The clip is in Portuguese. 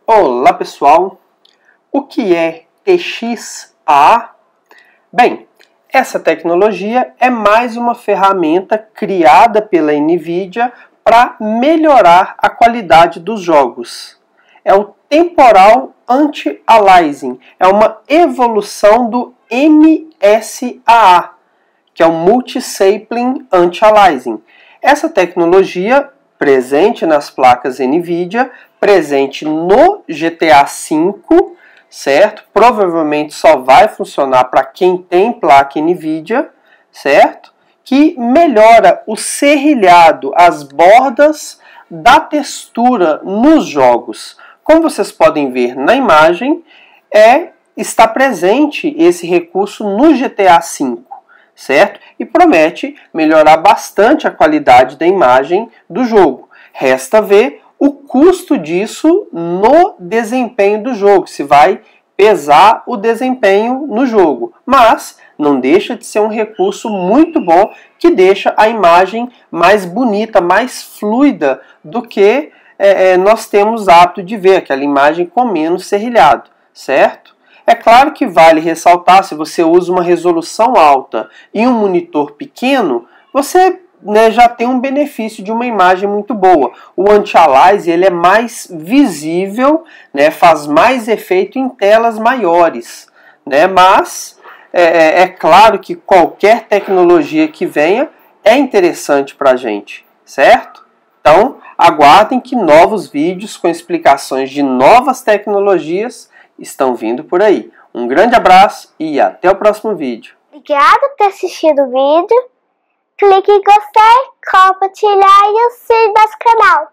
Olá pessoal, o que é TXAA? Bem, essa tecnologia é mais uma ferramenta criada pela NVIDIA para melhorar a qualidade dos jogos. É o Temporal Anti-Aliasing, é uma evolução do MSAA, que é o Multi-Sapling Anti-Aliasing. Essa tecnologia presente nas placas NVIDIA, presente no GTA V, certo? Provavelmente só vai funcionar para quem tem placa NVIDIA, certo? Que melhora o serrilhado, as bordas da textura nos jogos. Como vocês podem ver na imagem, está presente esse recurso no GTA V, certo? E promete melhorar bastante a qualidade da imagem do jogo. Resta ver o custo disso no desempenho do jogo, se vai pesar o desempenho no jogo. Mas não deixa de ser um recurso muito bom que deixa a imagem mais bonita, mais fluida do que nós temos hábito de ver, aquela imagem com menos serrilhado, certo? É claro que vale ressaltar, se você usa uma resolução alta e um monitor pequeno, você já tem um benefício de uma imagem muito boa. O anti-aliasing ele é mais visível, faz mais efeito em telas maiores. Mas é claro que qualquer tecnologia que venha é interessante para a gente, certo? Então, aguardem que novos vídeos com explicações de novas tecnologias estão vindo por aí. Um grande abraço e até o próximo vídeo. Obrigada por ter assistido o vídeo. Clique em gostei, compartilhar e o sininho do nosso canal.